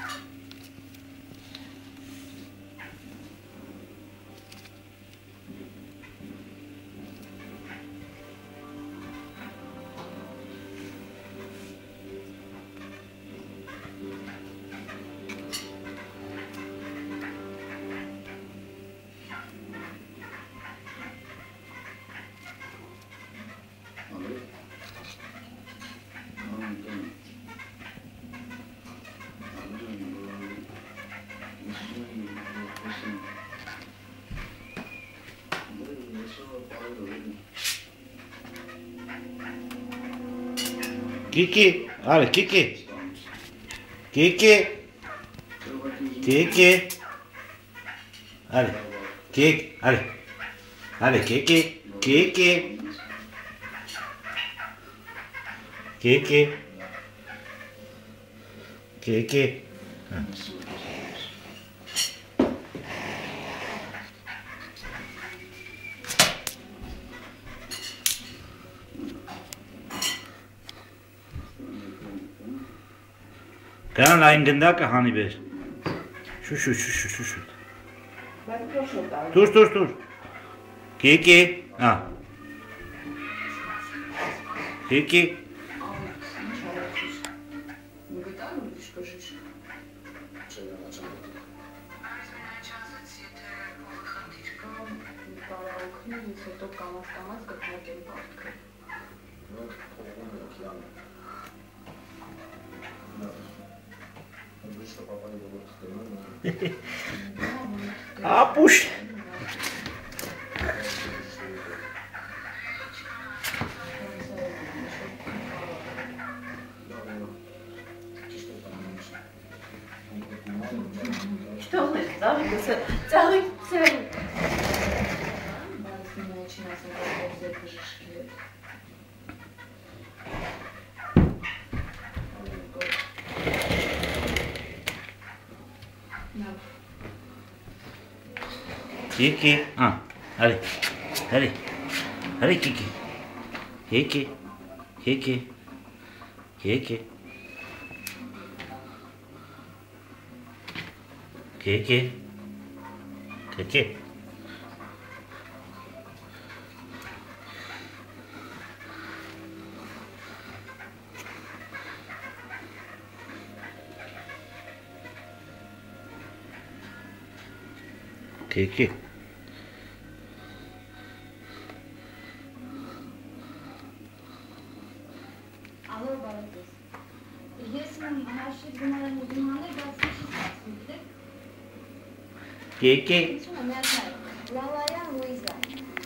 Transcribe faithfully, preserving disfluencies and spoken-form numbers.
Kiki, allez, Kiki. Kiki. Kiki. Allez, Kiki, allez. Allez, Kiki. Kiki. Kiki. Kiki. Գան այն գնդակը հանի բեր։ Շու շու շու շու շու շու։ Դուր դուր դուր։ Կիկի, հա։ Կիկի։ Ապուշ Что вы, царик, царик, царик. Kiki, ah, allez, allez, allez Kiki, Kiki, Kiki, Kiki, Kiki, Kiki. Kiki. Alo baratız. Resmen her şey numaranı bilmem ne ben size Kiki. Sonra ne yapayım?